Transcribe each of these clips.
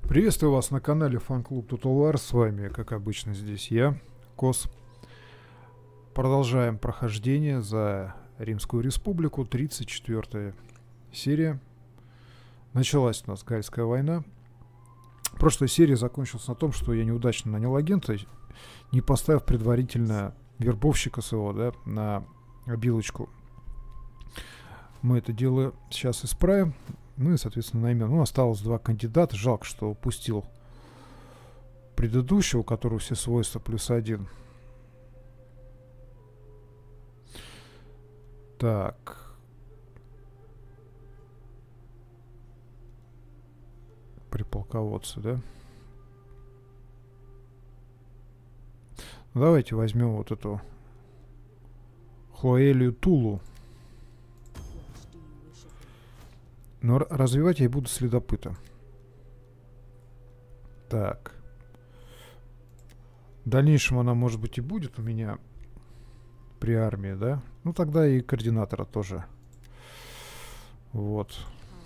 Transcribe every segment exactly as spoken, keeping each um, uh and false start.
Приветствую вас на канале Фан-клуб Total War. С вами, как обычно, здесь я, Кос. Продолжаем прохождение за Римскую Республику. тридцать четвёртая серия. Началась у нас Гальская война. Прошлая серия закончилась на том, что я неудачно нанял агента, не поставив предварительно вербовщика своего, да, на обилочку. Мы это дело сейчас исправим. Ну и, соответственно, наймем. Ну, осталось два кандидата. Жалко, что упустил предыдущего, у которого все свойства плюс один. Так. При полководце, да? Ну, давайте возьмем вот эту Хлоэлию Тулу. Но развивать я буду следопыта. Так. В дальнейшем она, может быть, и будет у меня при армии, да? Ну, тогда и координатора тоже. Вот.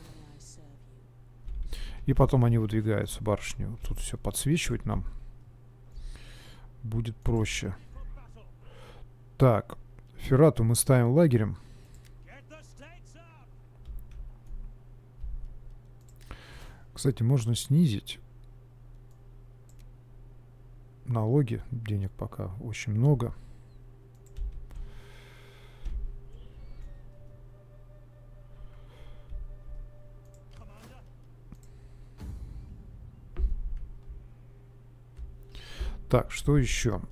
И потом они выдвигаются, барышни. Вот тут все подсвечивать нам будет проще. Так. Феррату мы ставим лагерем. Кстати, можно снизить налоги. Денег пока очень много. Так, что еще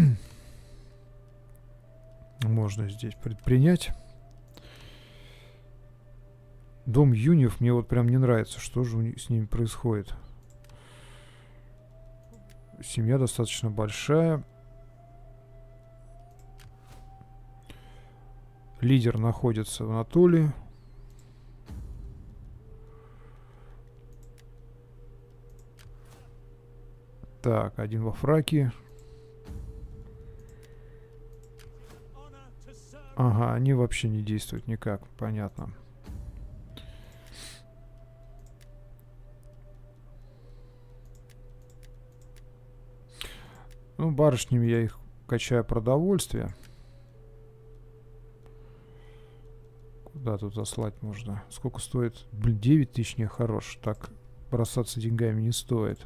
можно здесь предпринять? Дом юниев мне вот прям не нравится. Что же у них, с ними происходит? Семья достаточно большая. Лидер находится в Анатолии. Так, один во Фракии. Ага, они вообще не действуют никак, понятно. Ну, барышнями я их качаю продовольствие. Куда тут заслать можно? Сколько стоит? Блин, девять тысяч не хорош. Так бросаться деньгами не стоит.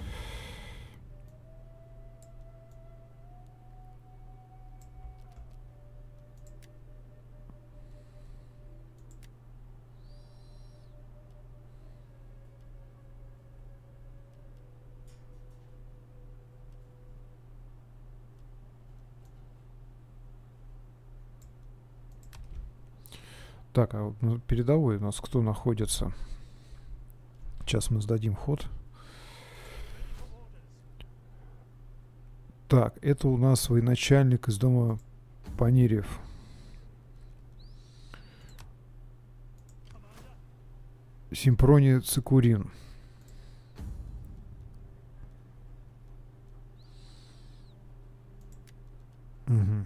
Так, а вот ну, передовой у нас кто находится? Сейчас мы сдадим ход. Так, это у нас военачальник из дома Панирьев. Симпроний Цикурин. Угу.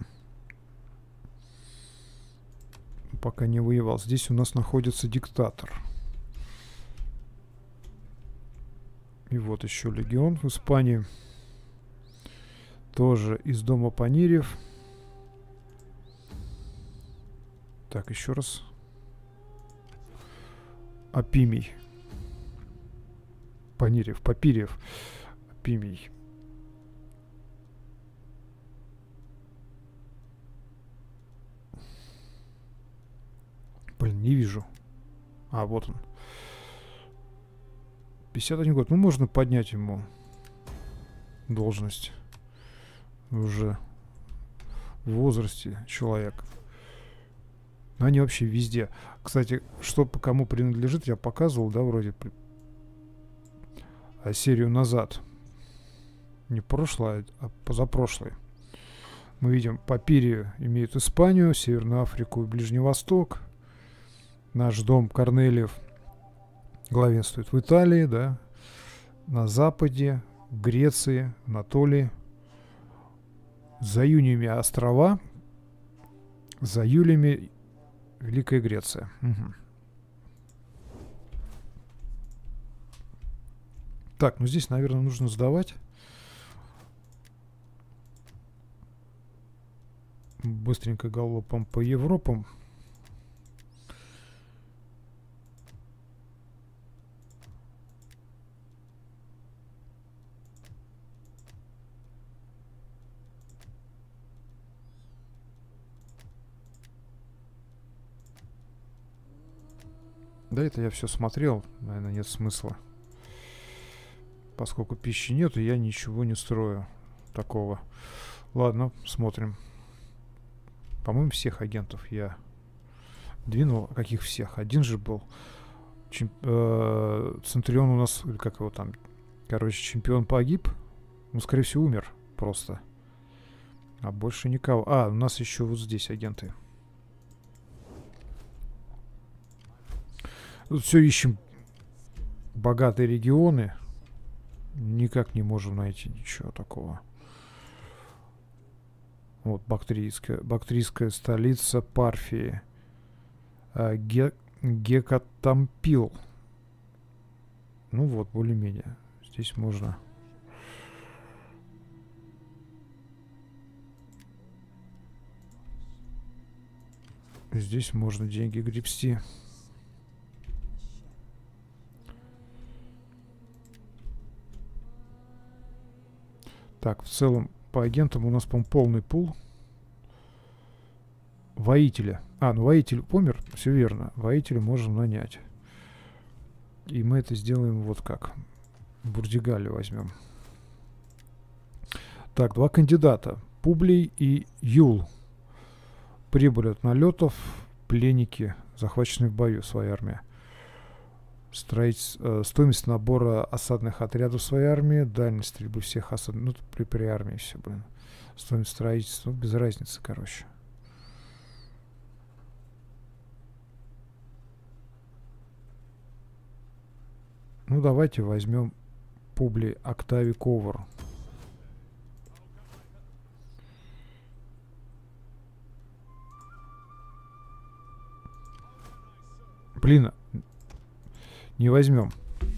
Пока не воевал. Здесь у нас находится диктатор. И вот еще легион в Испании. Тоже из дома Панирьев. Так, еще раз. Апимий. Панирьев, Папирьев. Апимий. Блин, не вижу. А, вот он. пятьдесят один год. Ну, можно поднять ему должность. Уже в возрасте человек. Но они вообще везде. Кстати, что по кому принадлежит, я показывал, да, вроде а серию назад. Не прошлое, а позапрошлое. Мы видим, Папирия имеет Испанию, Северную Африку и Ближний Восток. Наш дом Корнелиев главенствует в Италии, да, на Западе, в Греции, Анатолии. За Юниями острова, за Юлями Великая Греция. Угу. Так, ну здесь, наверное, нужно сдавать. Быстренько галопом по Европам. Да, это я все смотрел. Наверное, нет смысла. Поскольку пищи нет, я ничего не строю такого. Ладно, смотрим. По-моему, всех агентов я двинул. Каких всех? Один же был. Чемп... Э Центурион у нас, или как его там, короче, чемпион погиб. Ну, скорее всего, умер просто. А больше никого. А, у нас еще вот здесь агенты. Тут все ищем богатые регионы. Никак не можем найти ничего такого. Вот бактрийская, бактрийская столица Парфии. А, Ге, Гекатампил. Ну вот, более-менее. Здесь можно... Здесь можно деньги гребсти. Так, в целом по агентам у нас, по-моему, полный пул. Воителя. А, ну воитель помер, все верно. Воителя можем нанять. И мы это сделаем вот как. Бурдигалию возьмем. Так, два кандидата. Публий и Юл. Прибыль от налетов. Пленники, захваченные в бою, своя армия. Строить, э, стоимость набора осадных отрядов своей армии, дальность стрельбы всех осадных, ну, при, при армии все, блин. Стоимость строительства, ну, без разницы, короче. Ну, давайте возьмем Публий Октавий Ковар. Блин, не возьмем.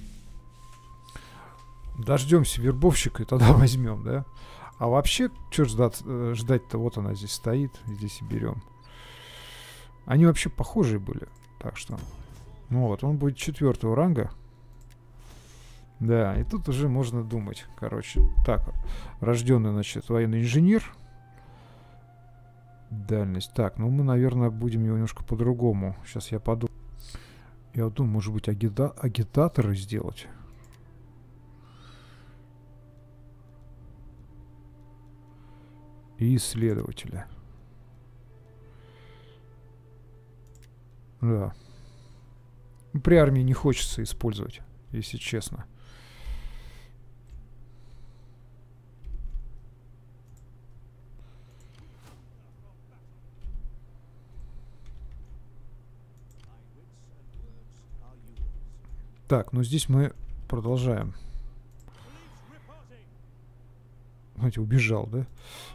Дождемся вербовщика и тогда возьмем, да? А вообще, что ждать, ждать-то? Вот она здесь стоит, здесь и берем. Они вообще похожие были, так что... Ну вот, он будет четвертого ранга. Да, и тут уже можно думать, короче. Так, рожденный, значит, военный инженер. Дальность. Так, ну мы, наверное, будем немножко по-другому. Сейчас я подумаю. Я вот думаю, может быть, агита агитаторы сделать. И исследователя. Да. При армии не хочется использовать, если честно. Так, ну здесь мы продолжаем. Знаете, убежал, да?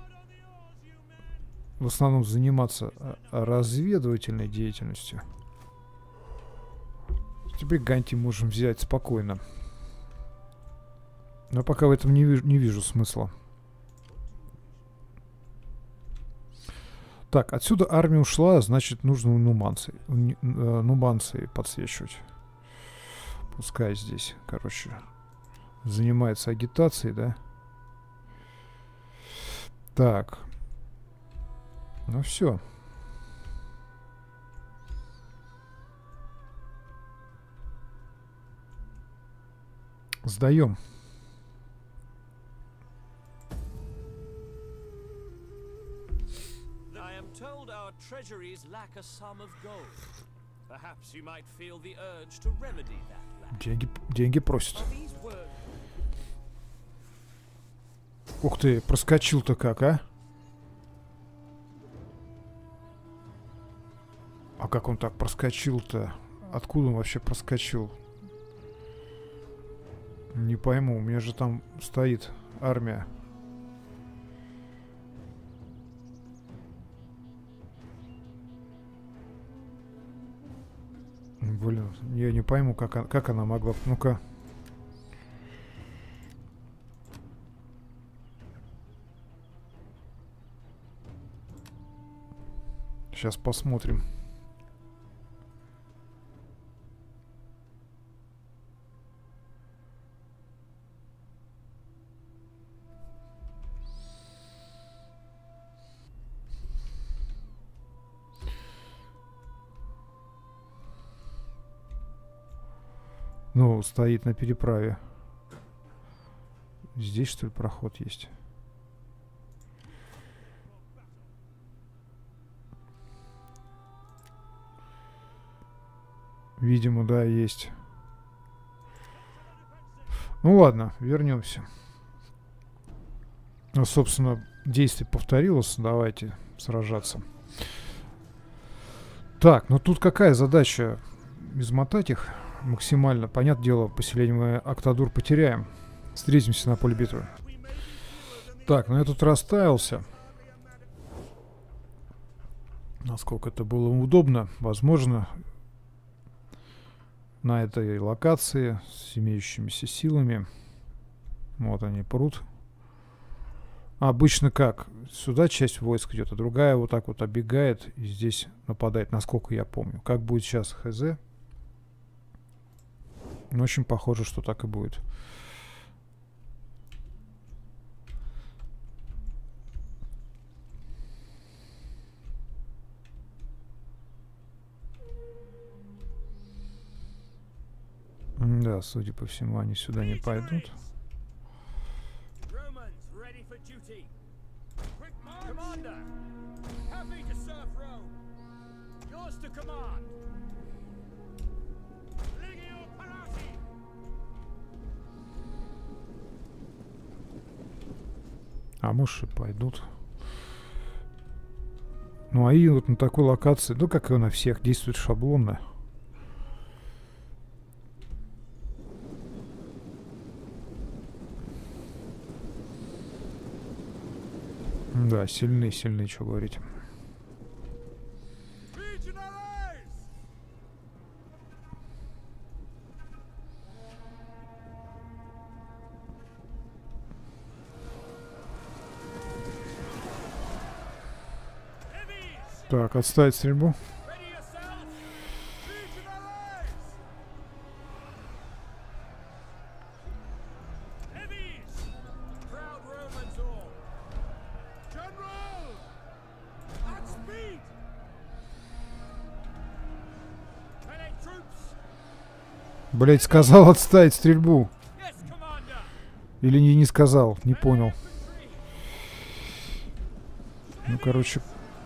В основном заниматься разведывательной деятельностью. Теперь Ганти можем взять спокойно. Но пока в этом не вижу, не вижу смысла. Так, отсюда армия ушла, значит, нужно у нуманций, нуманции подсвечивать. Пускай здесь, короче, занимается агитацией, да? Так. Ну все. Сдаем. Деньги, деньги просят. Ух ты, проскочил-то как, а? А как он так проскочил-то? Откуда он вообще проскочил? Не пойму, у меня же там стоит армия. Блин, я не пойму, как, как она могла... Ну-ка. Сейчас посмотрим. Ну, стоит на переправе. Здесь, что ли, проход есть? Видимо, да, есть. Ну ладно, вернемся. Ну, собственно, действие повторилось. Давайте сражаться. Так, ну тут какая задача? Измотать их максимально. Понятное дело, поселение мы Октадур потеряем. Встретимся на поле битвы. Так, ну я тут расставился. Насколько это было удобно, возможно, на этой локации с имеющимися силами. Вот они прут. Обычно как? Сюда часть войск идет, а другая вот так вот оббегает и здесь нападает, насколько я помню. Как будет сейчас, хз. Но очень похоже, что так и будет. Да, судя по всему, они сюда не пойдут. А может и пойдут. Ну а и вот на такой локации, ну как и на всех, действует шаблонно. Да, сильный, сильный, что говорить. Так, отставить стрельбу. Блять, сказал отставить стрельбу. Или не, не сказал, не понял. Ну, короче.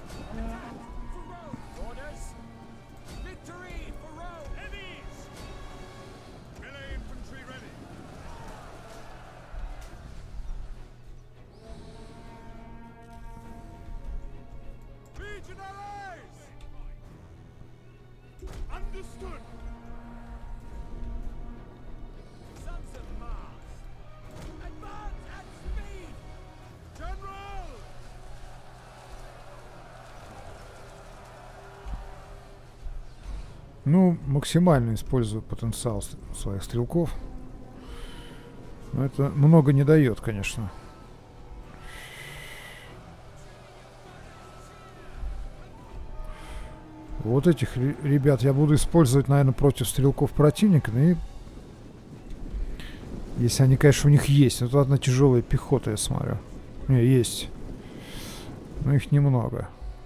Ну, максимально использую потенциал своих стрелков. Но это много не дает, конечно. Вот этих ребят я буду использовать, наверное, против стрелков противника. И если они, конечно, у них есть. Вот одна тяжелая пехота, я смотрю. Не, есть. Но их немного.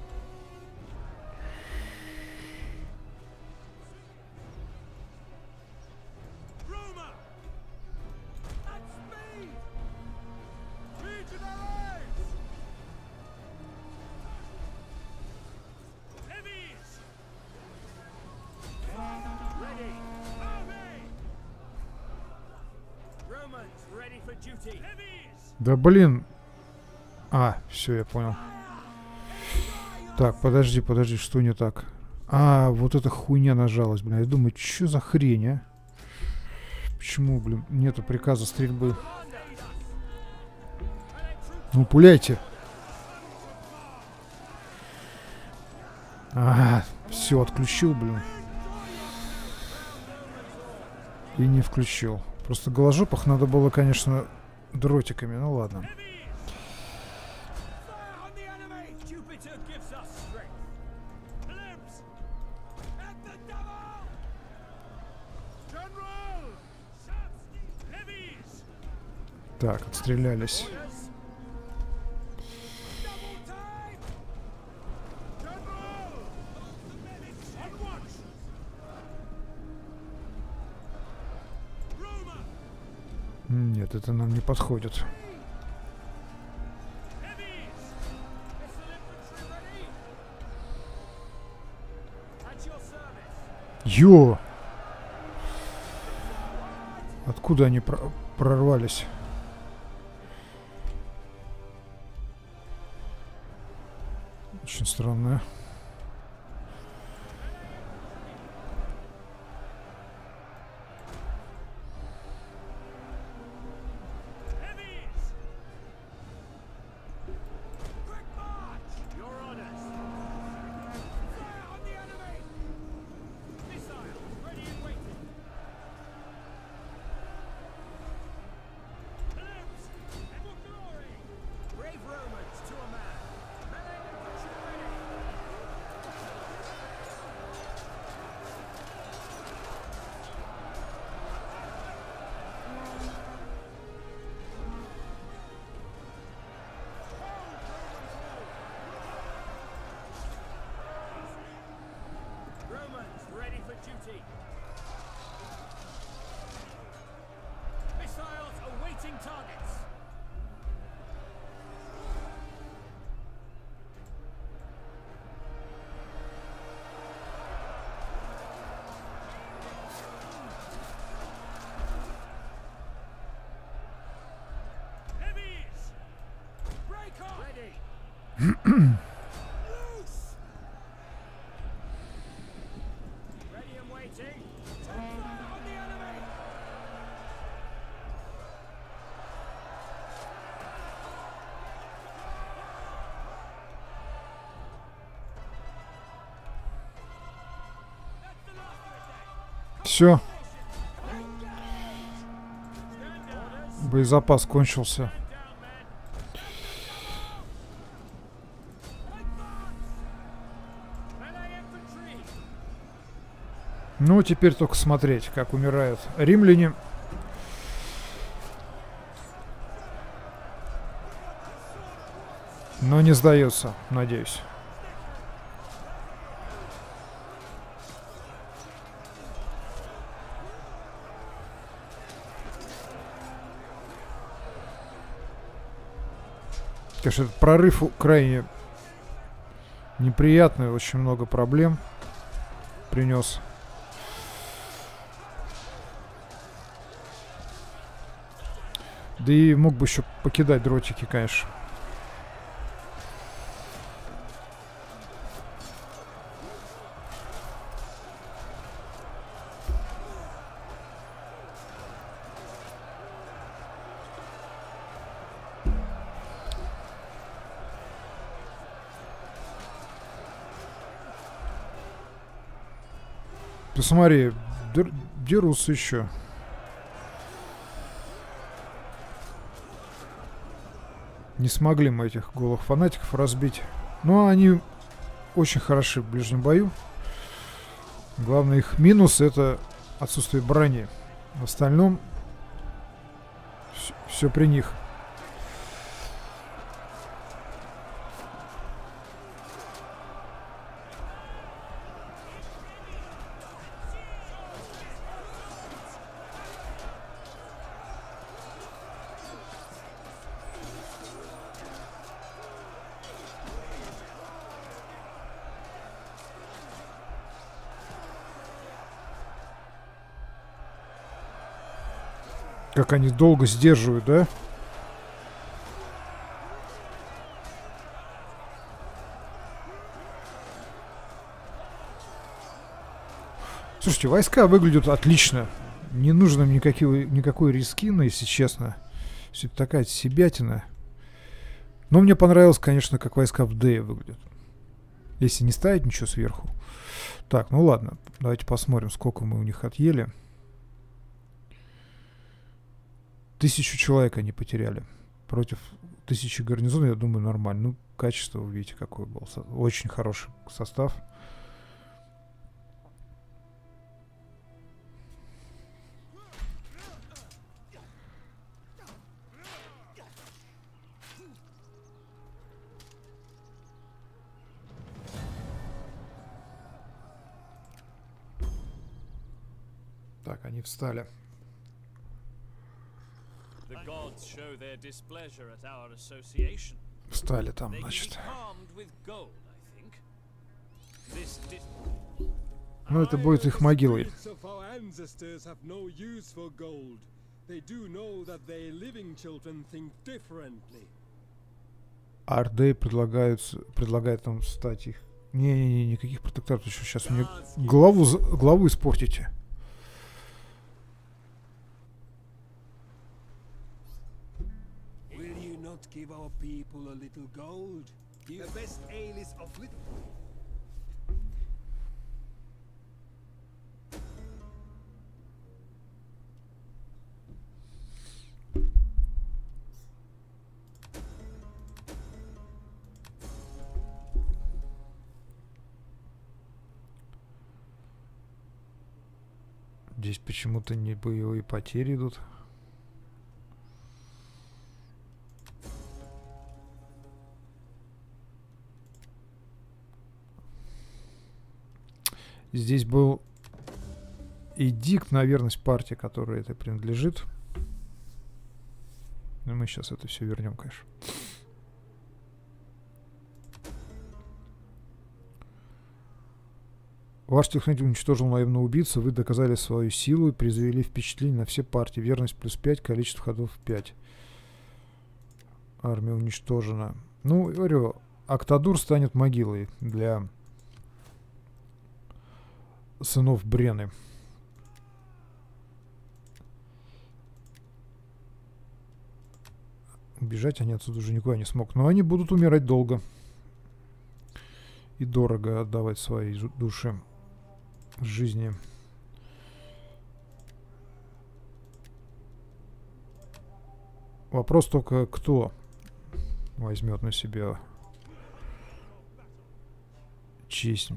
Да блин. А, все, я понял. Так, подожди, подожди, что не так? А, вот эта хуйня нажалась, блин. Я думаю, что за хрень, а? Почему, блин, нету приказа стрельбы? Ну, пуляйте. А, все, отключил, блин. И не включил. Просто голожопых надо было, конечно, дротиками. Ну ладно. Так, отстрелялись. Нет, это нам не подходит. Ё! Откуда они про прорвались? Очень странно. Все. Боезапас кончился. Ну, теперь только смотреть, как умирают римляне. Но не сдается, надеюсь. Конечно, этот прорыв крайне неприятный, очень много проблем принес. Да и мог бы еще покидать дротики, конечно. Посмотри, дер дерутся еще. Не смогли мы этих голых фанатиков разбить. Но они очень хороши в ближнем бою. Главный их минус — это отсутствие брони. В остальном все при них. Как они долго сдерживают, да? Слушайте, войска выглядят отлично. Не нужно никакой, никакой рискины, если честно. Все это такая себятина. Но мне понравилось, конечно, как войска в Дее выглядят. Если не ставить ничего сверху. Так, ну ладно. Давайте посмотрим, сколько мы у них отъели. Тысячу человек они потеряли. Против тысячи гарнизона, я думаю, нормально. Ну, качество, вы видите, какой был. Очень хороший состав. они встали. Встали там, значит. Ну, это будет их могилой. Ардей предлагают, предлагает нам стать их. Не-не-не, никаких протекторов. Еще сейчас мне главу, главу испортите. Здесь почему-то не боевые потери идут. Здесь был эдикт на верность партии, которой это принадлежит. Но мы сейчас это все вернем, конечно. Ваш технитель уничтожил наемного убийцу, вы доказали свою силу и произвели впечатление на все партии. Верность плюс пять, количество ходов пять. Армия уничтожена. Ну, говорю, Октадур станет могилой для сынов Брены. Убежать они отсюда уже никуда не смогут. Но они будут умирать долго. И дорого отдавать свои души жизни. Вопрос только, кто возьмет на себя честь.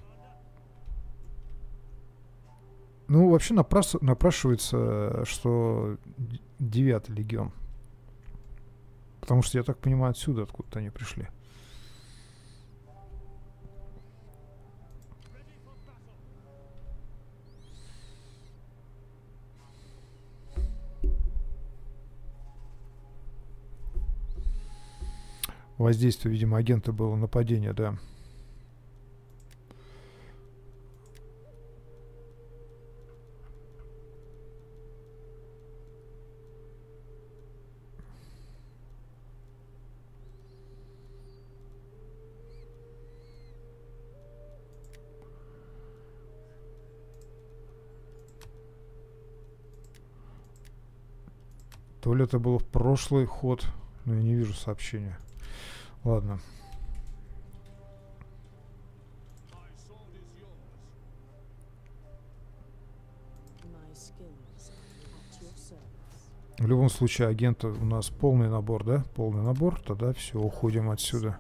Ну, вообще напрас... напрашивается, что девятый легион. Потому что, я так понимаю, отсюда откуда-то они пришли. Воздействие, видимо, агента было нападение, да. То ли это был прошлый ход, но я не вижу сообщения. Ладно. В любом случае, агента у нас полный набор, да? Полный набор. Тогда все, уходим отсюда.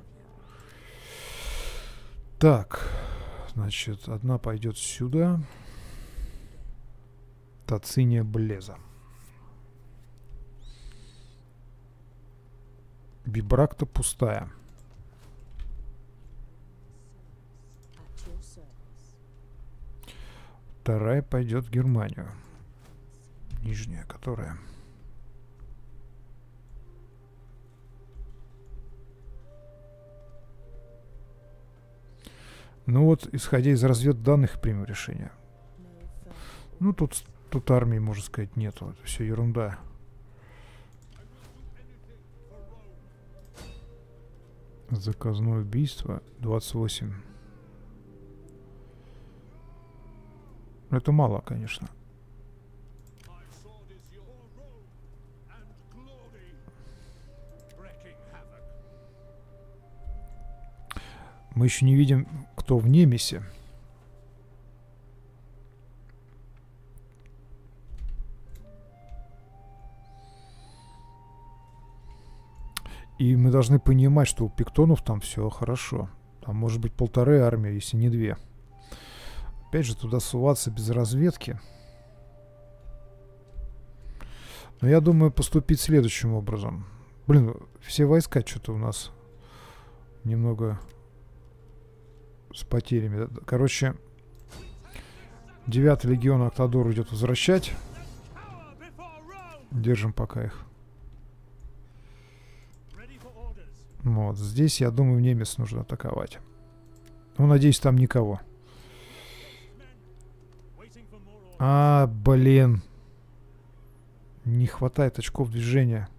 Так. Значит, одна пойдет сюда. Тациния Блеза. Бибракта пустая. Вторая пойдет в Германию. Нижняя, которая. Ну вот, исходя из разведданных, примем решение. Ну, тут, тут армии, можно сказать, нету. Это все ерунда. Заказное убийство двадцать восемь. Это мало, конечно. Мы еще не видим, кто в Немесе. И мы должны понимать, что у пиктонов там все хорошо. Там может быть полторы армии, если не две. Опять же, туда суваться без разведки. Но я думаю поступить следующим образом. Блин, все войска что-то у нас немного с потерями. Короче, девятый легион Октадор идет возвращать. Держим пока их. Вот здесь, я думаю, немец нужно атаковать. Ну, надеюсь, там никого. А, блин. Не хватает очков движения.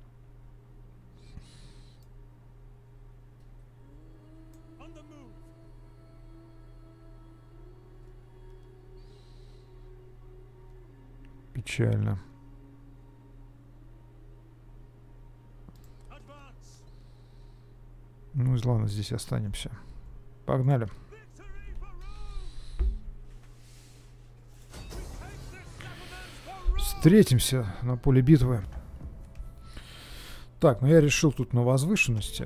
Печально. Ну и ладно, здесь останемся. Погнали. Встретимся на поле битвы. Так, ну я решил тут на возвышенности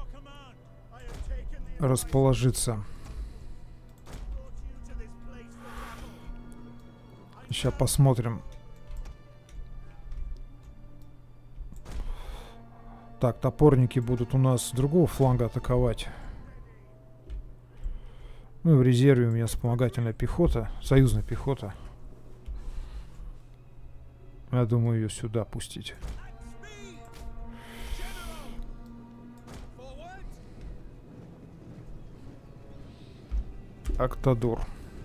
расположиться. Сейчас посмотрим. Так, топорники будут у нас с другого фланга атаковать. Ну и в резерве у меня вспомогательная пехота, союзная пехота. Я думаю, ее сюда пустить. Октодор.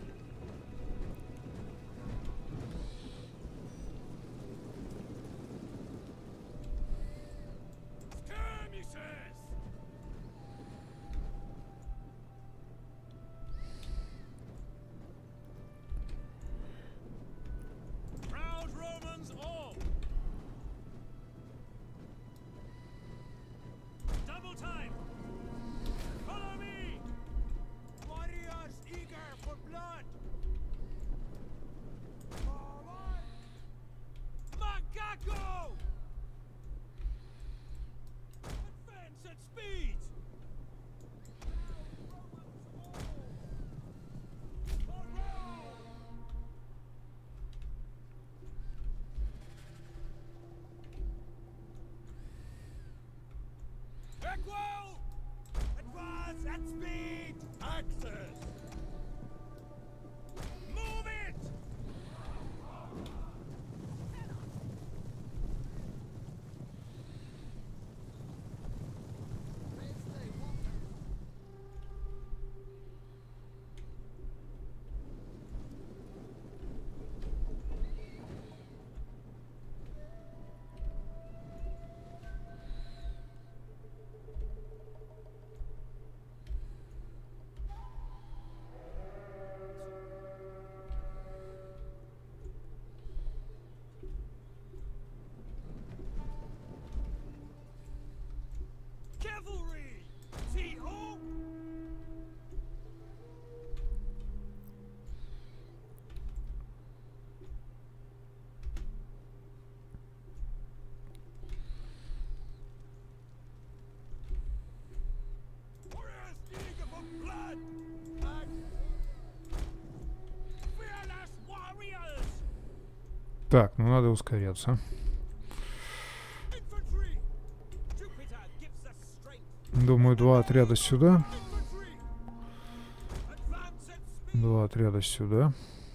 Так, ну надо ускоряться. Думаю, два отряда сюда. Два отряда сюда.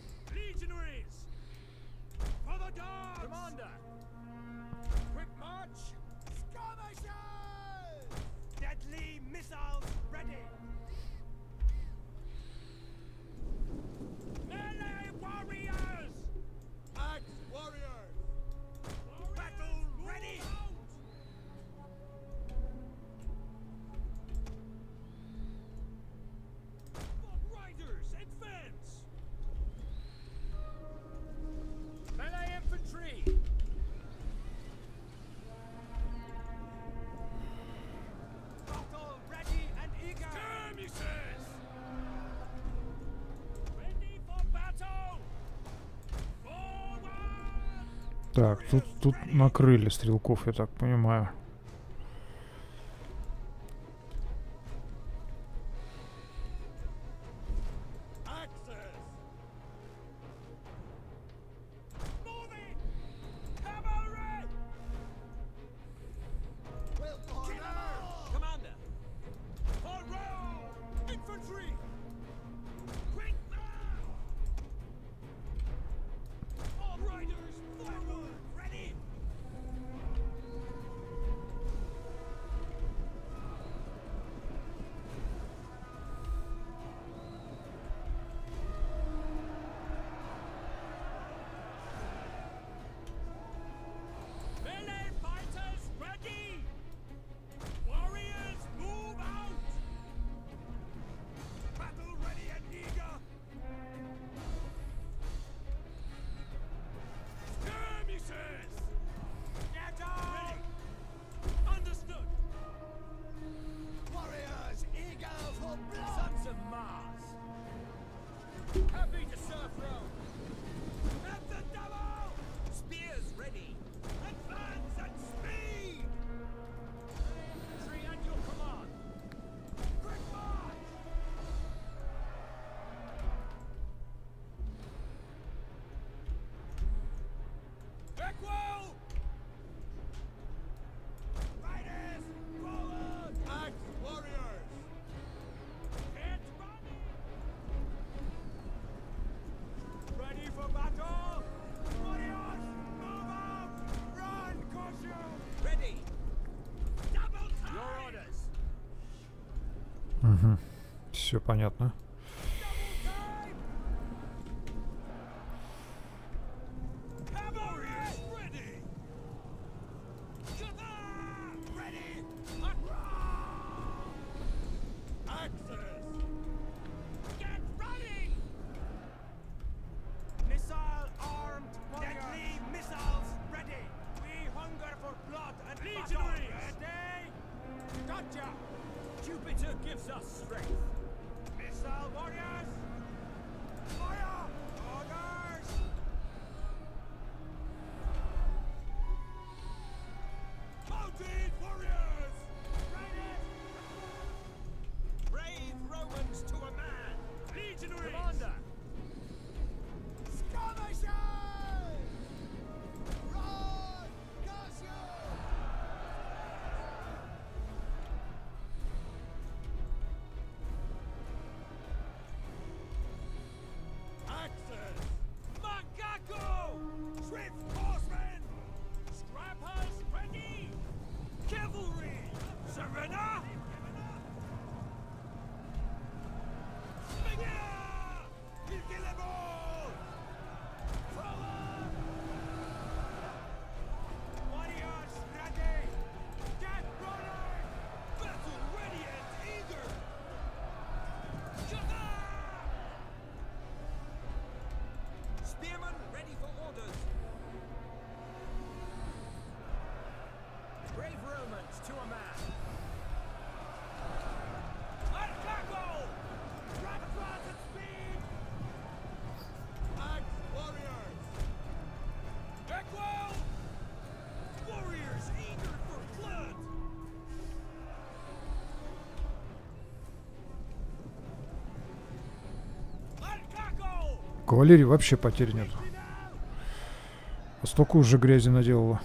Так, тут, тут накрыли стрелков, я так понимаю. Угу. Все понятно. Кавалерии вообще потерь нет. А столько уже грязи наделала.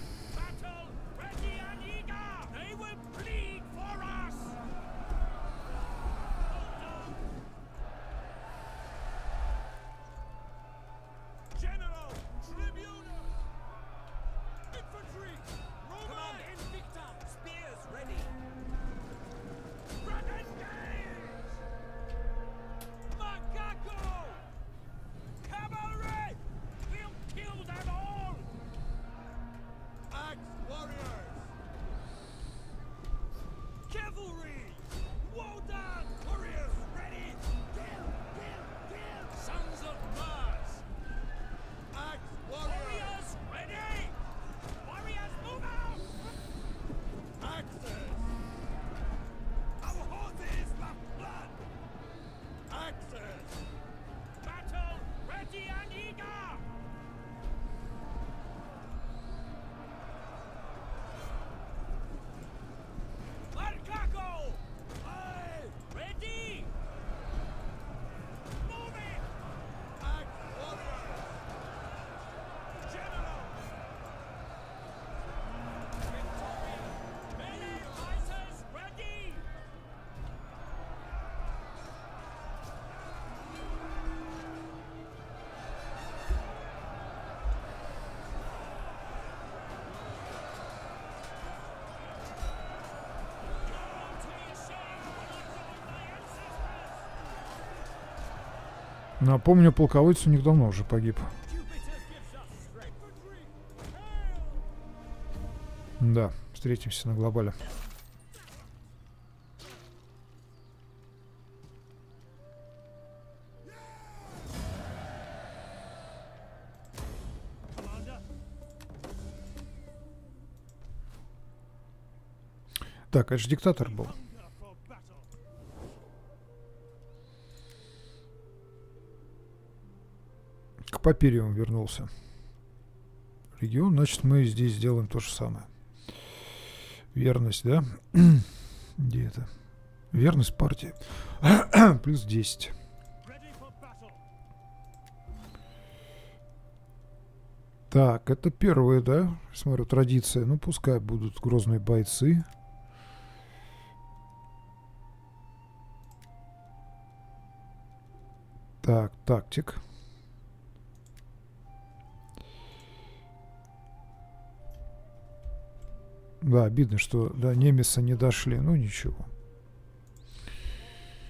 Напомню, полководец у них давно уже погиб. Да, встретимся на глобале. Так, это же диктатор был. К Папериум вернулся. Регион, значит, мы здесь сделаем то же самое. Верность, да? Где это? Верность партии. Плюс десять. Так, это первая, да? Смотрю, традиция. Ну, пускай будут грозные бойцы. Так, тактик. Да, обидно, что до Немеса не дошли. Ну, ничего.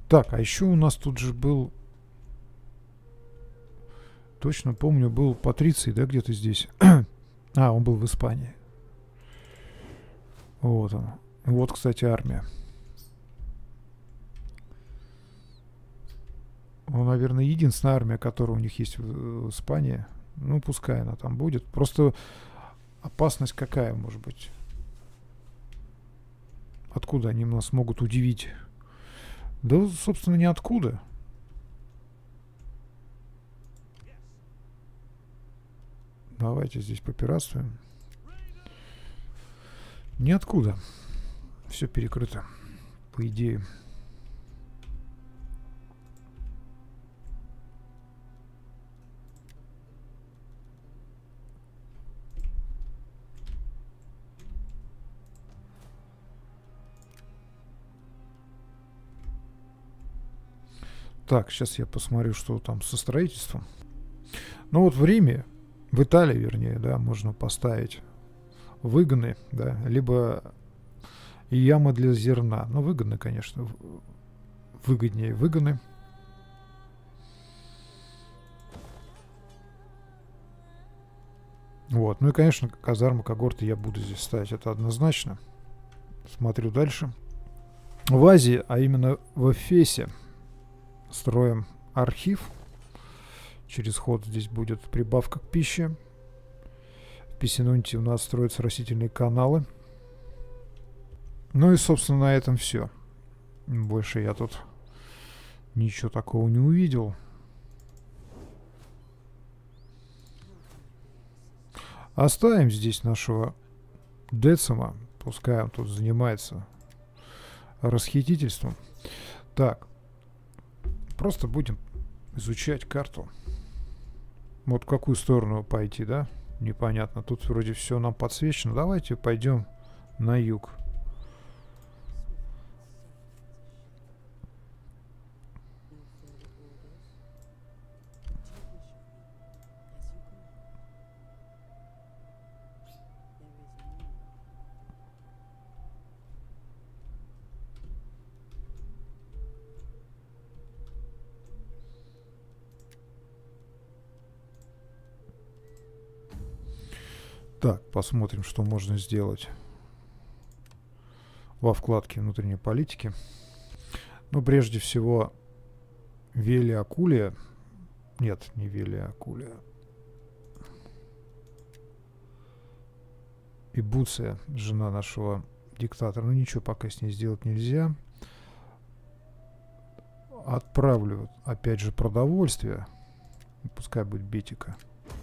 Так, а еще у нас тут же был... Точно помню, был Патриций, да, где-то здесь. А, он был в Испании. Вот он. Вот, кстати, армия. Он, наверное, единственная армия, которая у них есть в, в Испании. Ну, пускай она там будет. Просто опасность какая может быть? Откуда они нас могут удивить? Да, собственно, ниоткуда. Давайте здесь попиратствуем. Ниоткуда. Все перекрыто, по идее. Так, сейчас я посмотрю, что там со строительством. Ну вот в Риме, в Италии, вернее, да, можно поставить выгоны, да, либо ямы для зерна. Ну, выгоны, конечно, выгоднее выгоны. Вот, ну и, конечно, казармы, когорты я буду здесь ставить, это однозначно. Смотрю дальше. В Азии, а именно в Эфесе, строим архив. Через ход здесь будет прибавка к пище. В Писинунте у нас строятся растительные каналы. Ну и, собственно, на этом все. Больше я тут ничего такого не увидел. Оставим здесь нашего Децима. Пускай он тут занимается расхитительством. Так. Просто будем изучать карту. Вот в какую сторону пойти, да? Непонятно. Тут вроде все нам подсвечено. Давайте пойдем на юг. Так, посмотрим, что можно сделать во вкладке внутренней политики. Ну, прежде всего, Велия Акулия. Нет, не Велия Акулия. И Буция, жена нашего диктатора. Ну, ничего пока с ней сделать нельзя. Отправлю, опять же, продовольствие. Пускай будет Бетика.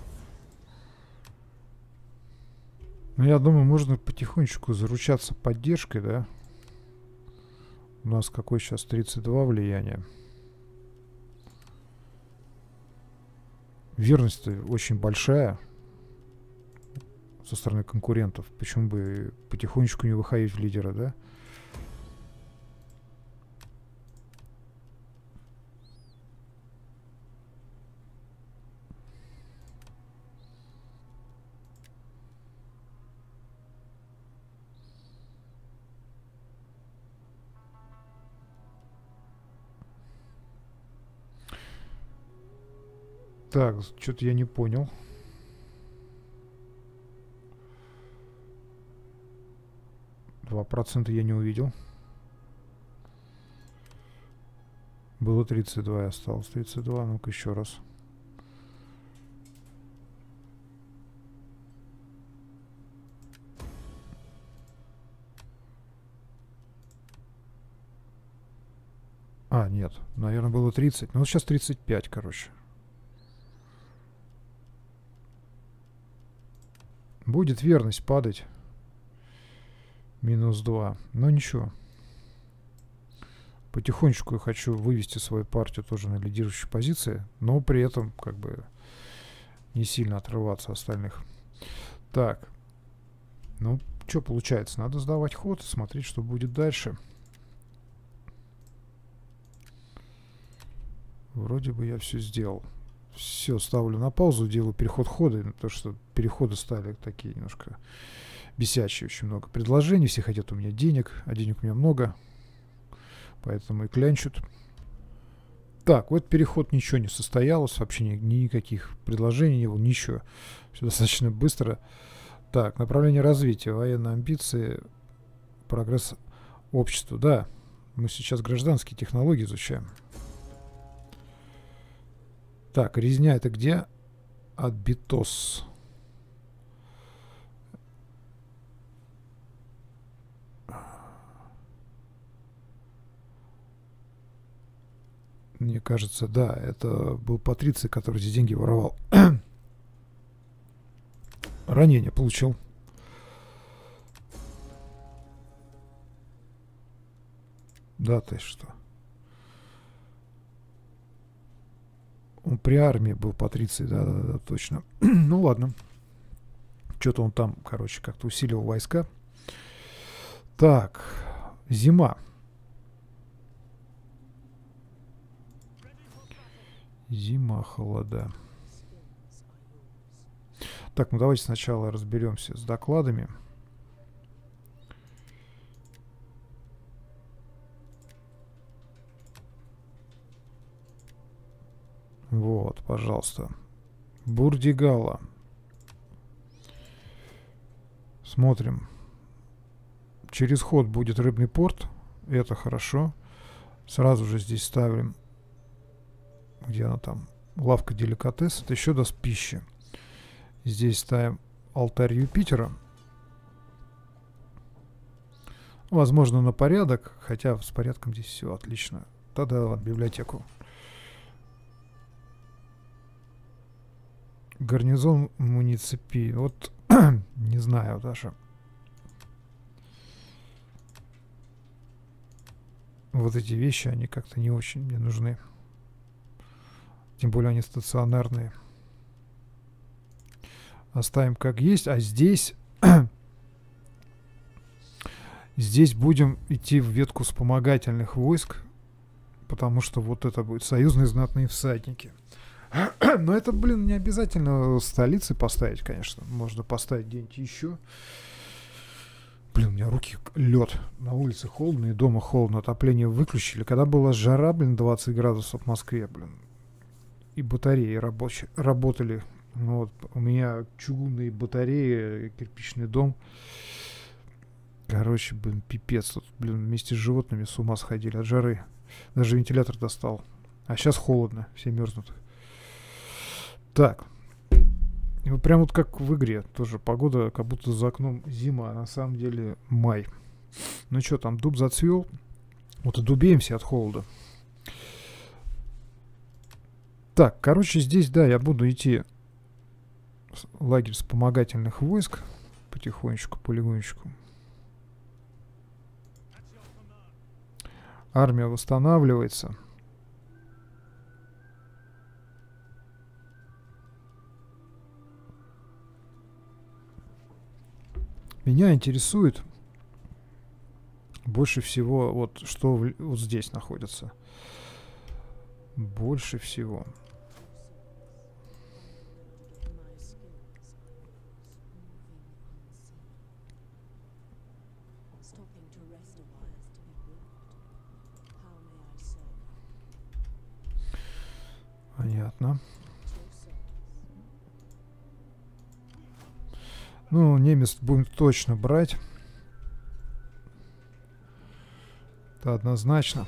Ну, я думаю, можно потихонечку заручаться поддержкой, да? У нас какой сейчас тридцать два влияния. Верность-то очень большая со стороны конкурентов. Почему бы потихонечку не выходить в лидера, да? Так, что-то я не понял. Два процента я не увидел. Было тридцать два, и осталось тридцать два. Ну-ка еще раз. А, нет. Наверное, было тридцать. Ну, вот сейчас тридцать пять, короче. Будет верность падать. Минус два. Но ничего. Потихонечку я хочу вывести свою партию тоже на лидирующие позиции. Но при этом как бы не сильно отрываться от остальных. Так. Ну, что получается? Надо сдавать ход и смотреть, что будет дальше. Вроде бы я все сделал. Все, ставлю на паузу, делаю переход хода, потому что переходы стали такие немножко бесячие, очень много предложений, все хотят у меня денег, а денег у меня много, поэтому и клянчут. Так, вот переход ничего не состоялось, вообще ни, никаких предложений не было, ничего. Все достаточно быстро. Так, направление развития, военные амбиции, прогресс общества. Да, мы сейчас гражданские технологии изучаем. Так, резня это где? Адбитос. Мне кажется, да, это был Патриций, который здесь деньги воровал. Ранение получил. Да, ты что? Он при армии был Патриций, да, да, да, точно. Ну ладно. Что-то он там, короче, как-то усилил войска. Так, зима. Зима, холода. Так, ну давайте сначала разберемся с докладами. Вот, пожалуйста. Бурдигала. Смотрим. Через ход будет рыбный порт. Это хорошо. Сразу же здесь ставим. Где она там? Лавка деликатес. Это еще даст пищи. Здесь ставим алтарь Юпитера. Возможно, на порядок. Хотя с порядком здесь все отлично. Тогда ладно, библиотеку. Гарнизон муниципий. Вот не знаю даже. Вот эти вещи, они как-то не очень мне нужны. Тем более они стационарные. Оставим как есть. А здесь... здесь будем идти в ветку вспомогательных войск. Потому что вот это будет союзные знатные всадники. Но это, блин, не обязательно столицы поставить, конечно. Можно поставить где-нибудь еще. Блин, у меня руки лед. На улице холодно и дома холодно. Отопление выключили. Когда была жара, блин, двадцать градусов в Москве, блин. И батареи рабочие, работали. Вот, у меня чугунные батареи, кирпичный дом. Короче, блин, пипец. Тут, блин, вместе с животными с ума сходили от жары. Даже вентилятор достал. А сейчас холодно, все мерзнут. Так. И вот прям вот как в игре. Тоже погода, как будто за окном зима, а на самом деле май. Ну что, там дуб зацвел. Вот и дубеемся от холода. Так, короче, здесь, да, я буду идти в лагерь вспомогательных войск. Потихонечку, полегонечку. Армия восстанавливается. Меня интересует больше всего, вот что в, вот здесь находится. Больше всего. Понятно. Ну, немец будем точно брать. Это однозначно.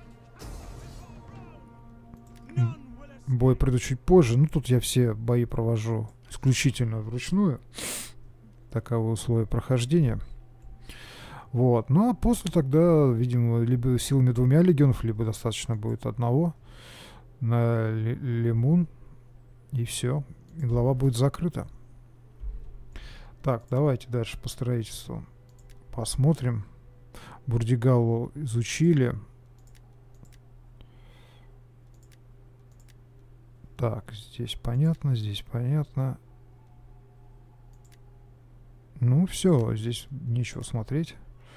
Бой приду чуть позже. Ну, тут я все бои провожу исключительно вручную. Таковы условия прохождения. Вот. Ну, а после тогда, видимо, либо силами двумя легионов, либо достаточно будет одного на Лемун. И все. И глава будет закрыта. Так, давайте дальше по строительству посмотрим. Бурдигалу изучили. Так, здесь понятно, здесь понятно. Ну, все, здесь нечего смотреть.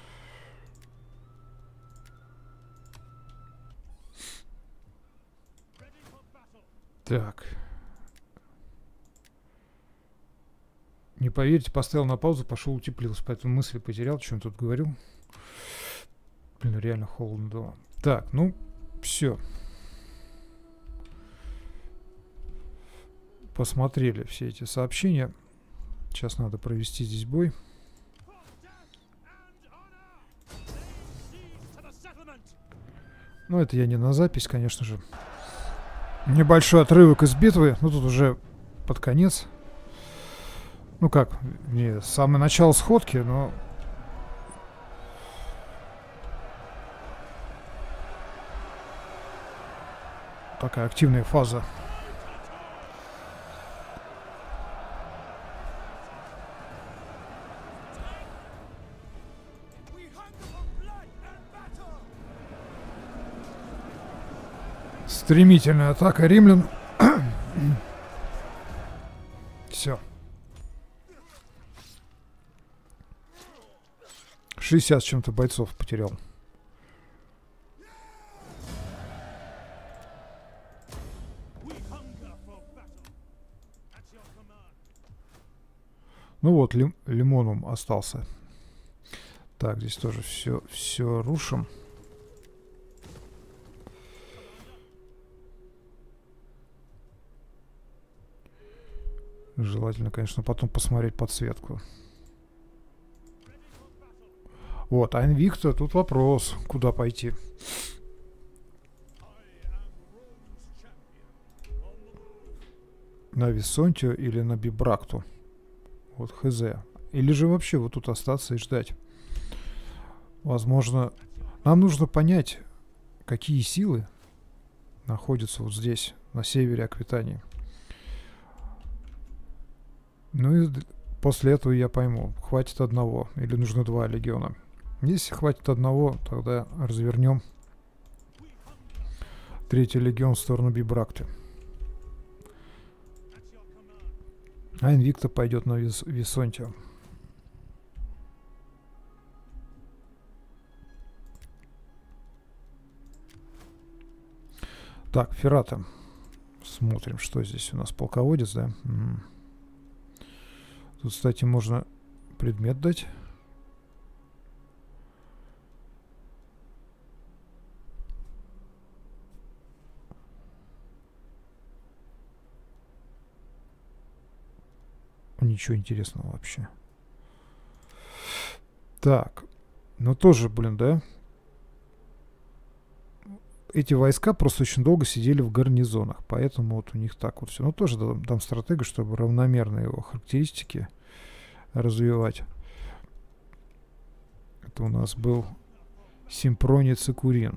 Так. Не поверите, поставил на паузу, пошел утеплился, поэтому мысли потерял, что он тут говорил. Блин, реально холодно дома. Так, ну, все. посмотрели все эти сообщения. Сейчас надо провести здесь бой. Ну, это я не на запись, конечно же. Небольшой отрывок из битвы. Ну, тут уже под конец. Ну, как, не самое начало сходки, но... Такая активная фаза. Стремительная атака римлян. Все. шестьдесят с чем-то бойцов потерял. Ну вот, лим, лимоном остался. Так, здесь тоже все, все рушим. Желательно, конечно, потом посмотреть подсветку. Вот, а Инвикта, тут вопрос, куда пойти. На Висонтию или на Бибракту? Вот хз. Или же вообще вот тут остаться и ждать. Возможно, нам нужно понять, какие силы находятся вот здесь, на севере Аквитании. Ну и после этого я пойму, хватит одного или нужно два легиона. Если хватит одного, тогда развернем третий легион в сторону Бибракты. А Инвикта пойдет на Вис Висонтию. Так, Феррата. Смотрим, что здесь у нас. Полководец, да? М-м. Тут, кстати, можно предмет дать. Ничего интересного вообще. Так. Ну тоже, блин, да? Эти войска просто очень долго сидели в гарнизонах. Поэтому вот у них так вот все. Ну тоже дам, дам стратегию, чтобы равномерно его характеристики развивать. Это у нас был Симпронец и Курин.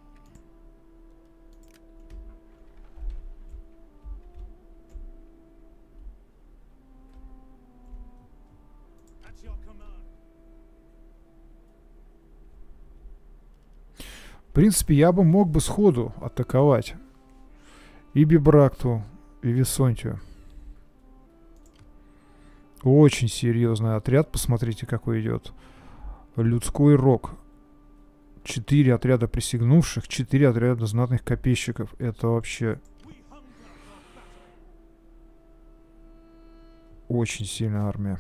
В принципе, я бы мог бы сходу атаковать и Бибракту, и Висонтию. Очень серьезный отряд. Посмотрите, какой идет. Людской рог. Четыре отряда присягнувших, четыре отряда знатных копейщиков. Это вообще очень сильная армия.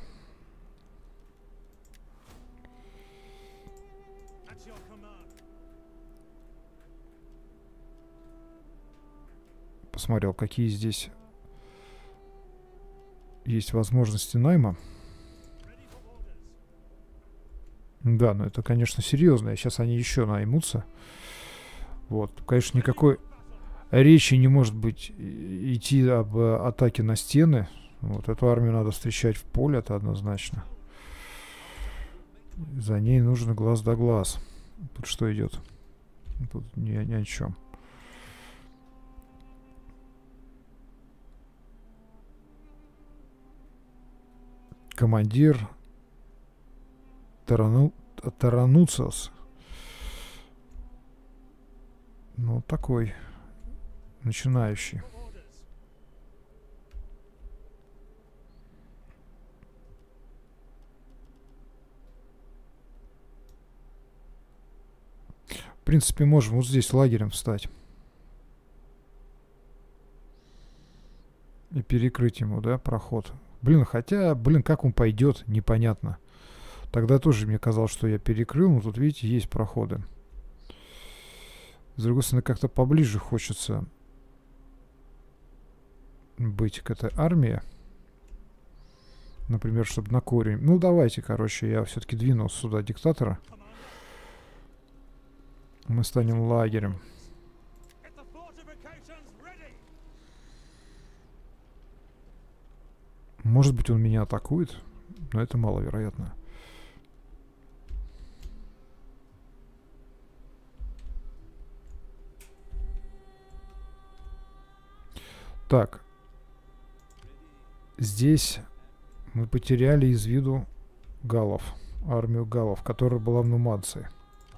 Посмотрел, какие здесь есть возможности найма. Да, но это, конечно, серьезно. Сейчас они еще наймутся. Вот, конечно, никакой речи не может быть идти об атаке на стены. Вот эту армию надо встречать в поле, это однозначно. За ней нужно глаз да глаз. Тут что идет? Тут ни, ни о чем. Командир Тарану, Тарануциус. Ну, такой начинающий. В принципе, можем вот здесь лагерем встать. И перекрыть ему, да, проход. Блин, хотя, блин, как он пойдет, непонятно. Тогда тоже мне казалось, что я перекрыл, но тут, видите, есть проходы. С другой стороны, как-то поближе хочется быть к этой армии. Например, чтобы на корень. Ну, давайте, короче, я все-таки двинул сюда диктатора. Мы станем лагерем. Может быть, он меня атакует, но это маловероятно. Так. Здесь мы потеряли из виду галлов. Армию галлов, которая была в Нуманции.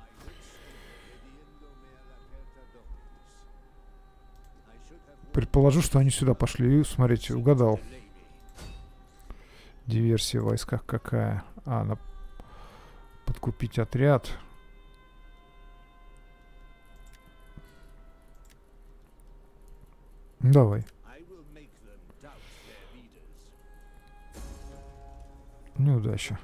Предположу, что они сюда пошли. Смотрите, угадал. Диверсия в войсках какая? А, на... подкупить отряд. Давай. Неудача.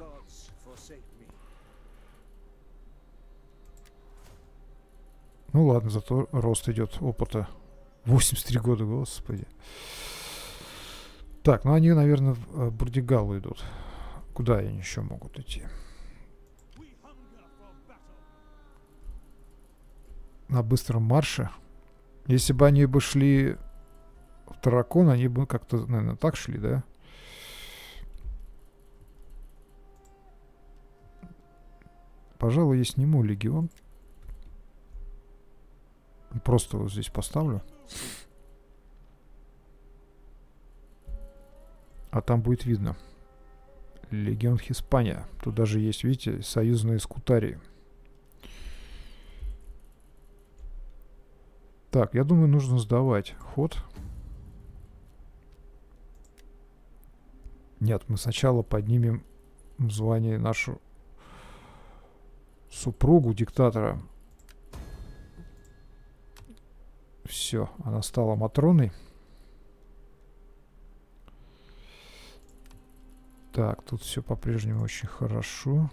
Ну ладно, зато рост идет опыта. восемьдесят три года, господи. Так, ну они, наверное, в Бурдигалу идут. Куда они еще могут идти? На быстром марше. Если бы они бы шли в Таракон, они бы как-то, наверное, так шли, да? Пожалуй, я сниму легион. Просто вот здесь поставлю. А там будет видно. Легион Хиспания. Тут даже есть, видите, союзные скутарии. Так, я думаю, нужно сдавать ход. Нет, мы сначала поднимем в звание нашу супругу диктатора. Все, она стала Матроной. Так, тут все по-прежнему очень хорошо.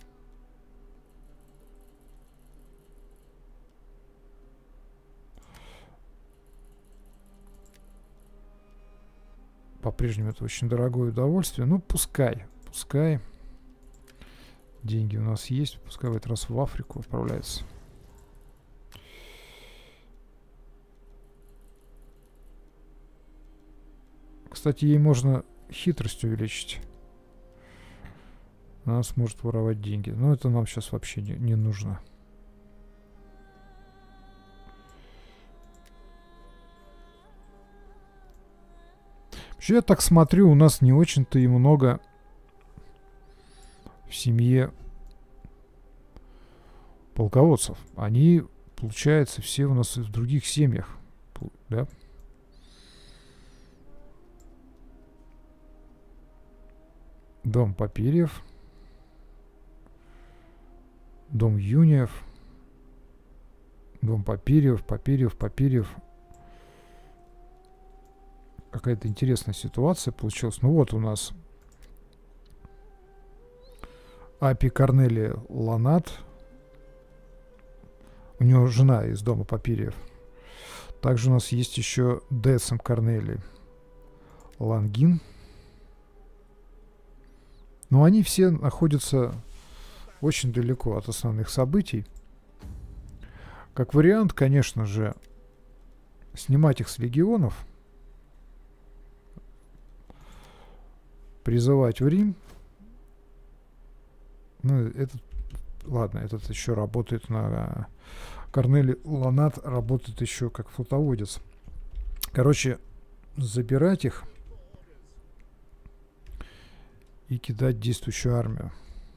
По-прежнему это очень дорогое удовольствие. Ну, пускай, пускай. Деньги у нас есть. Пускай в этот раз в Африку отправляется. Кстати, ей можно хитрость увеличить. Она сможет воровать деньги. Но это нам сейчас вообще не, не нужно. Вообще, я так смотрю, у нас не очень-то и много в семье полководцев. Они, получается, все у нас в других семьях. Да? Дом Папирьев. Дом Юниев. Дом Папирьев, Папирьев, Папирьев. Какая-то интересная ситуация получилась. Ну вот у нас Апи Корнелия Ланат. У него жена из дома Папирьев. Также у нас есть еще Децим Корнелий Лангин. Но они все находятся очень далеко от основных событий. Как вариант, конечно же, снимать их с легионов, призывать в Рим. Ну, этот, ладно, этот еще работает на... Корнелий Ланат работает еще как флотоводец. Короче, забирать их и кидать действующую армию.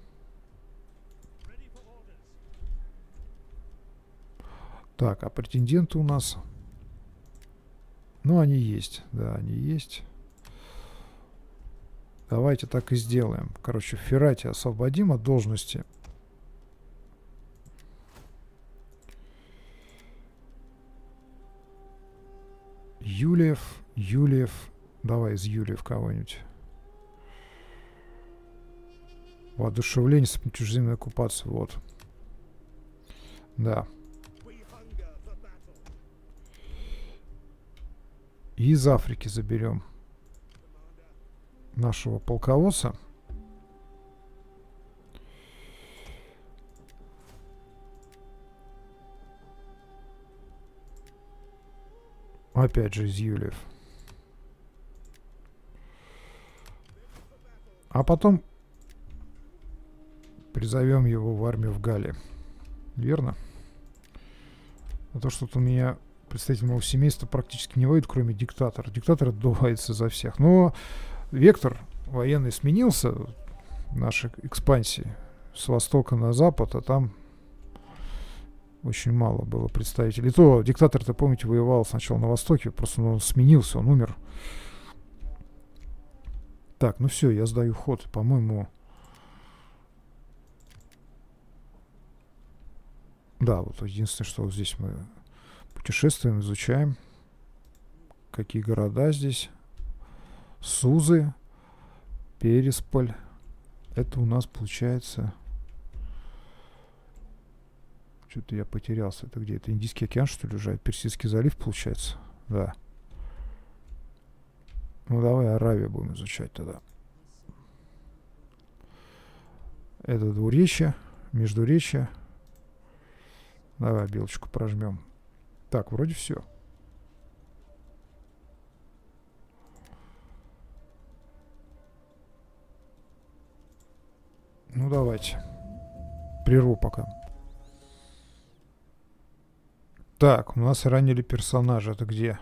Так, а претенденты у нас... Ну, они есть. Да, они есть. Давайте так и сделаем. Короче, Феррати освободим от должности. Юлиев, Юлиев. Давай из Юлиев кого-нибудь. Воодушевление с чужеземной оккупацией. Вот. И из Африки заберем нашего полководца. Опять же из Юлиев. А потом призовем его в армию в Галлии. Верно? А то, что-то у меня представитель моего семейства практически не воюет, кроме диктатора. Диктатор отдувается за всех. Но вектор военный сменился в нашей экспансии с востока на запад, а там очень мало было представителей. И то диктатор-то, помните, воевал сначала на востоке, просто он сменился, он умер. Так, ну все, я сдаю ход. По-моему... Да, вот единственное, что вот здесь мы путешествуем, изучаем. Какие города здесь. Сузы, Пересполь. Это у нас получается... Что-то я потерялся. Это где? Это Индийский океан, что ли, уже? Персидский залив, получается? Да. Ну, давай Аравию будем изучать тогда. Это двуречье, междуречье. Давай белочку прожмем. Так, вроде все. Ну, давайте. Прерву пока. Так, у нас ранили персонажа. Это где?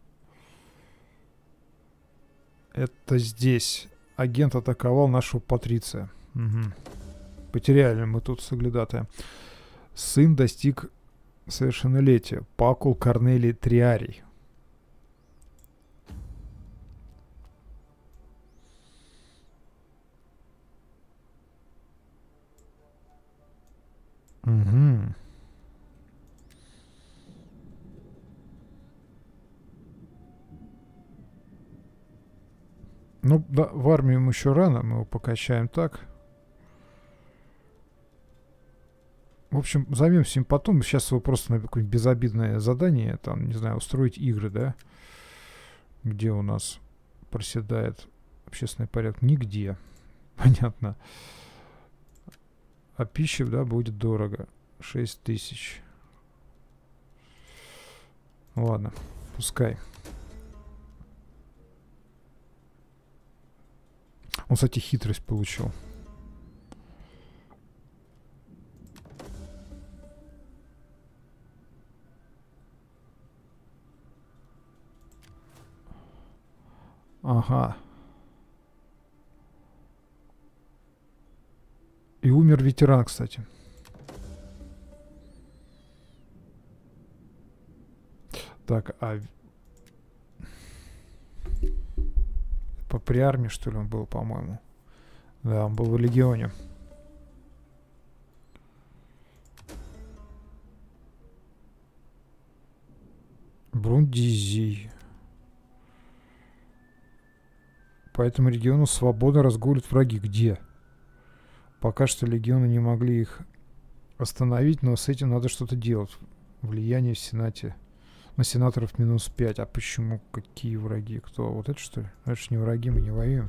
Это здесь. Агент атаковал нашего патриция. Угу. Потеряли мы тут соглядатая. Сын достиг совершеннолетия. Пакул Корнелий Триарий. Угу. Ну, да, в армию ему еще рано, мы его покачаем так. В общем, займемся им потом. Сейчас его просто на какое-нибудь безобидное задание, там, не знаю, устроить игры, да? Где у нас проседает общественный порядок? Нигде. Понятно. А пища, да, будет дорого. шесть тысяч. Ладно, пускай. Он, кстати, хитрость получил. Ага. И умер ветеран, кстати. Так, а... По при армии, что ли, он был, по-моему? Да, он был в легионе. Брундизий. По этому региону свободно разгуливают враги. Где? Пока что легионы не могли их остановить, но с этим надо что-то делать. Влияние в Сенате. На сенаторов минус пять. А почему? Какие враги? Кто? Вот это что ли? Это же не враги, мы не воюем.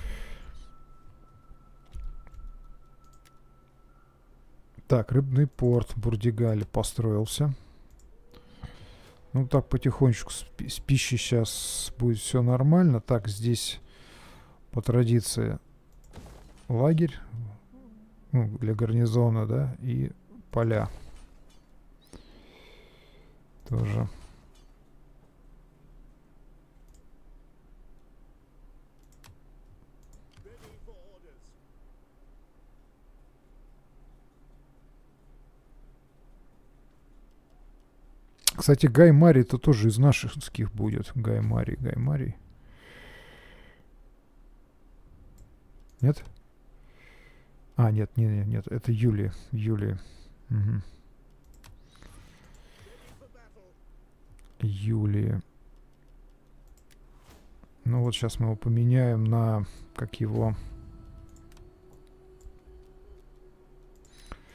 Так, рыбный порт Бурдигали построился. Ну так, потихонечку с, пи с пищей сейчас будет все нормально. Так, здесь по традиции лагерь, ну, для гарнизона, да, и поля. Тоже. Кстати, Гай Марий это тоже из наших будет. Гай Марий, Гай Марий. Нет? А, нет, нет, нет, нет. Это Юлия. Юлия. Угу. Юлия. Ну вот сейчас мы его поменяем на... Как его...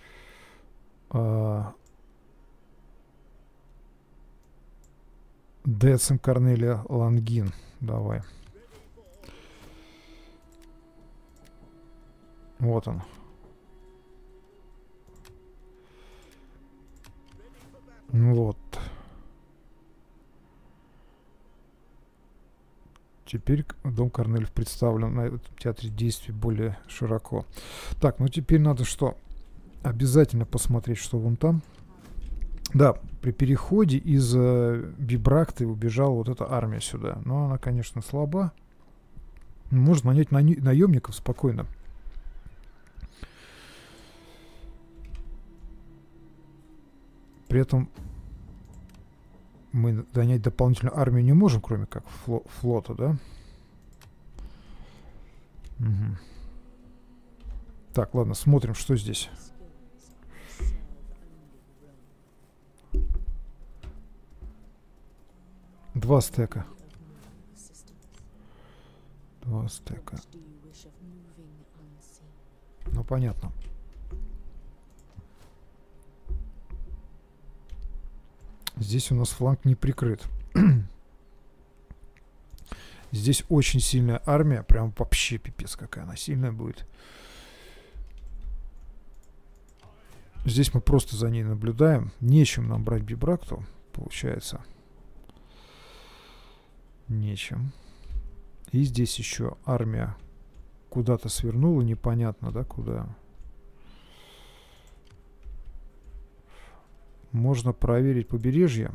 А, Децим Корнелия Лангин. Давай. Вот он. Вот. Теперь дом Корнелев представлен на этом театре действий более широко. Так, ну теперь надо что? Обязательно посмотреть, что вон там. Да, при переходе из э, Бибракты убежала вот эта армия сюда. Но она, конечно, слаба. Можно нанять на наемников спокойно. При этом мы нанять дополнительную армию не можем, кроме как фло флота, да? Угу. Так, ладно, смотрим, что здесь. Два стека. Два стека. Ну, понятно. Здесь у нас фланг не прикрыт. Здесь очень сильная армия. Прям вообще пипец какая она сильная будет. Здесь мы просто за ней наблюдаем. Нечем нам брать Бибракту, получается. Нечем. И здесь еще армия куда-то свернула. Непонятно, да, куда. Можно проверить побережье.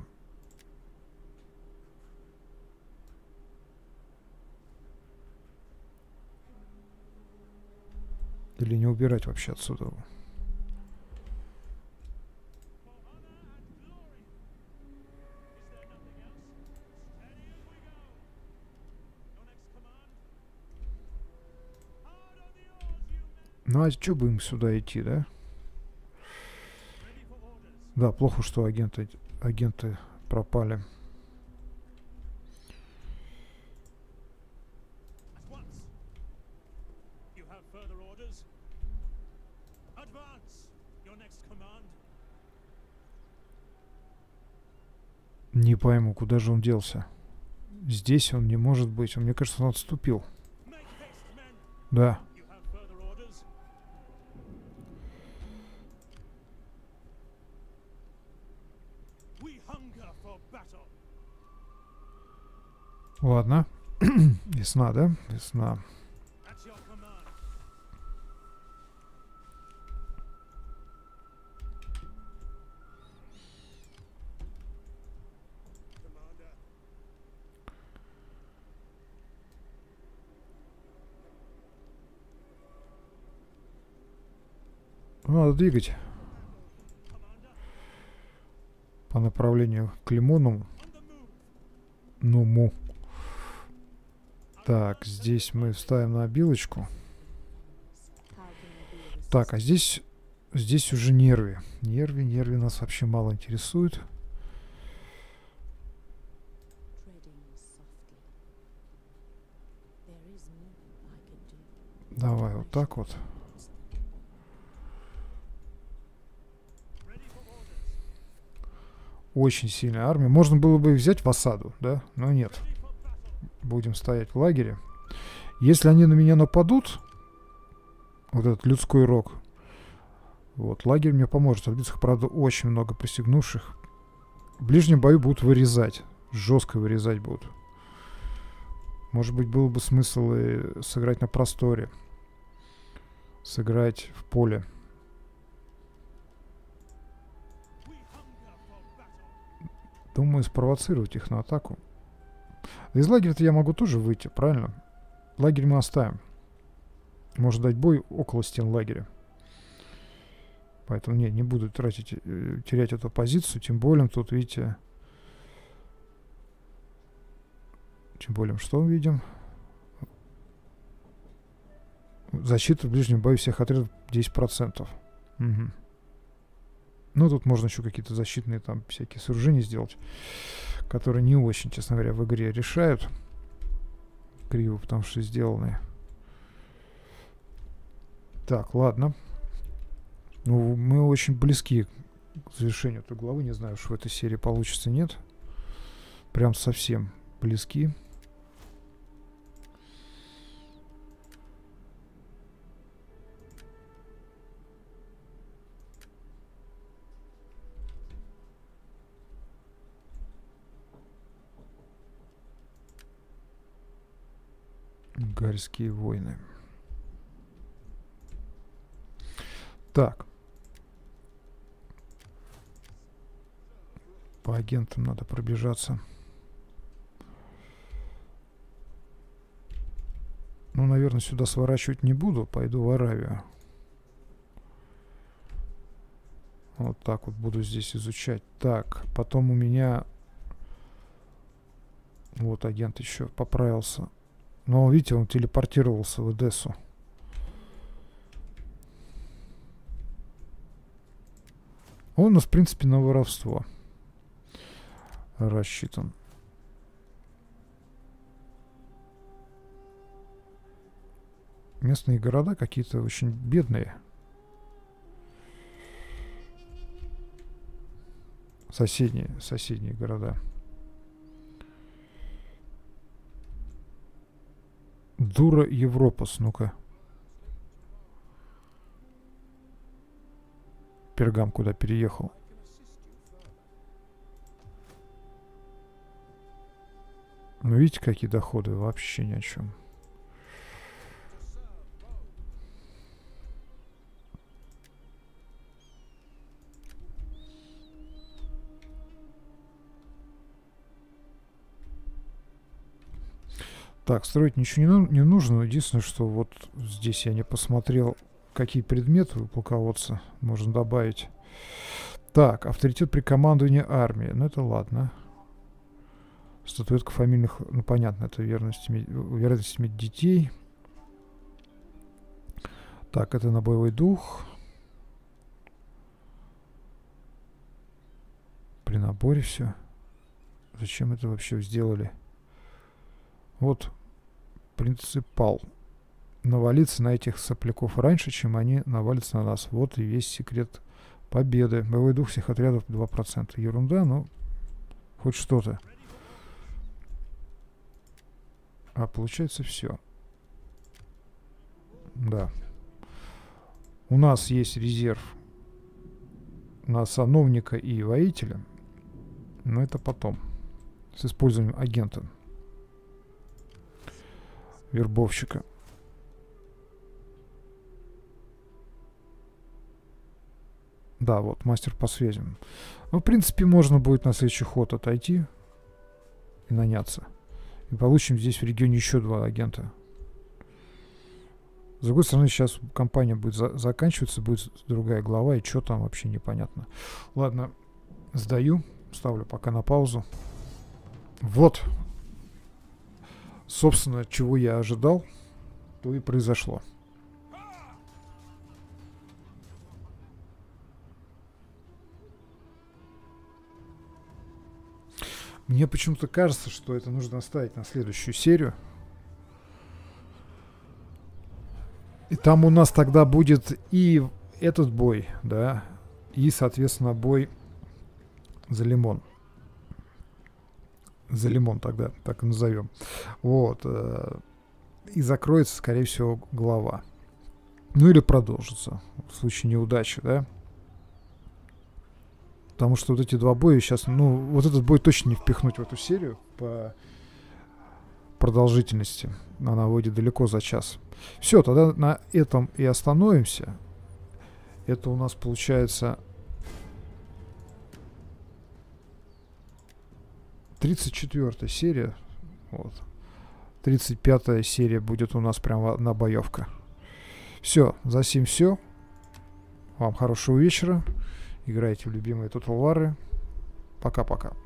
Или не убирать вообще отсюда. Ну а что будем сюда идти, да? Да, плохо, что агенты, агенты пропали. Не пойму, куда же он делся. Здесь он не может быть. Мне кажется, он отступил. Да. Ладно. Весна, да? Весна. Надо двигать по направлению к Лимонному. Ну-му. Так, здесь мы ставим на обилочку. Так, а здесь, здесь уже нервы. Нервы, нервы нас вообще мало интересуют. Давай вот так вот. Очень сильная армия. Можно было бы взять в осаду, да? Но нет. Будем стоять в лагере. Если они на меня нападут, вот этот людской рог, вот, лагерь мне поможет отбиться. Правда, очень много присягнувших. В ближнем бою будут вырезать. Жестко вырезать будут. Может быть, было бы смысл и сыграть на просторе. Сыграть в поле. Думаю, спровоцировать их на атаку. Из лагеря-то я могу тоже выйти, правильно? Лагерь мы оставим. Может дать бой около стен лагеря. Поэтому не, не буду тратить, терять эту позицию. Тем более тут, видите... Тем более, что мы видим? Защита в ближнем бою всех отрядов десять процентов. Угу. Ну, тут можно еще какие-то защитные там всякие сооружения сделать, которые не очень, честно говоря, в игре решают. Криво, потому что сделаны. Так, ладно. Ну, мы очень близки к завершению этой главы. Не знаю, что в этой серии получится, нет. Прям совсем близки. Гальские войны. Так. По агентам надо пробежаться. Ну, наверное, сюда сворачивать не буду. Пойду в Аравию. Вот так вот буду здесь изучать. Так, потом у меня... Вот агент еще поправился. Но, видите, он телепортировался в Одессу. Он у нас, в принципе, на воровство рассчитан. Местные города какие-то очень бедные. Соседние, соседние города. Дура Европас, ну-ка. Пергам куда переехал? Ну, видите, какие доходы? Вообще ни о чем. Так, строить ничего не, не нужно. Единственное, что вот здесь я не посмотрел, какие предметы у полководца можно добавить. Так, авторитет при командовании армией. Ну, это ладно. Статуэтка фамильных... Ну, понятно, это верность, вероятность иметь детей. Так, это на боевой дух. При наборе все. Зачем это вообще сделали? Вот, принципал. Навалиться на этих сопляков раньше, чем они навалятся на нас. Вот и весь секрет победы. Боевой дух всех отрядов два процента. Ерунда, но хоть что-то. А получается все. Да. У нас есть резерв на сановника и воителя. Но это потом. С использованием агента. Вербовщика. Да, вот, мастер по связям. Ну, в принципе, можно будет на следующий ход отойти и наняться. И получим здесь в регионе еще два агента. С другой стороны, сейчас компания будет за заканчиваться, будет другая глава, и что там вообще непонятно. Ладно, сдаю, ставлю пока на паузу. Вот. Собственно, чего я ожидал, то и произошло. Мне почему-то кажется, что это нужно оставить на следующую серию. И там у нас тогда будет и этот бой, да, и, соответственно, бой за лимон. За лимон тогда, так и назовем. Вот. И закроется, скорее всего, глава. Ну или продолжится. В случае неудачи, да. Потому что вот эти два боя сейчас... Ну, вот этот бой точно не впихнуть в эту серию по продолжительности. Она выйдет далеко за час. Все, тогда на этом и остановимся. Это у нас получается... тридцать четвёртая серия. Вот. тридцать пятая серия будет у нас прямо одна боевка. Все, за сим все. Вам хорошего вечера. Играйте в любимые Total War. Пока-пока.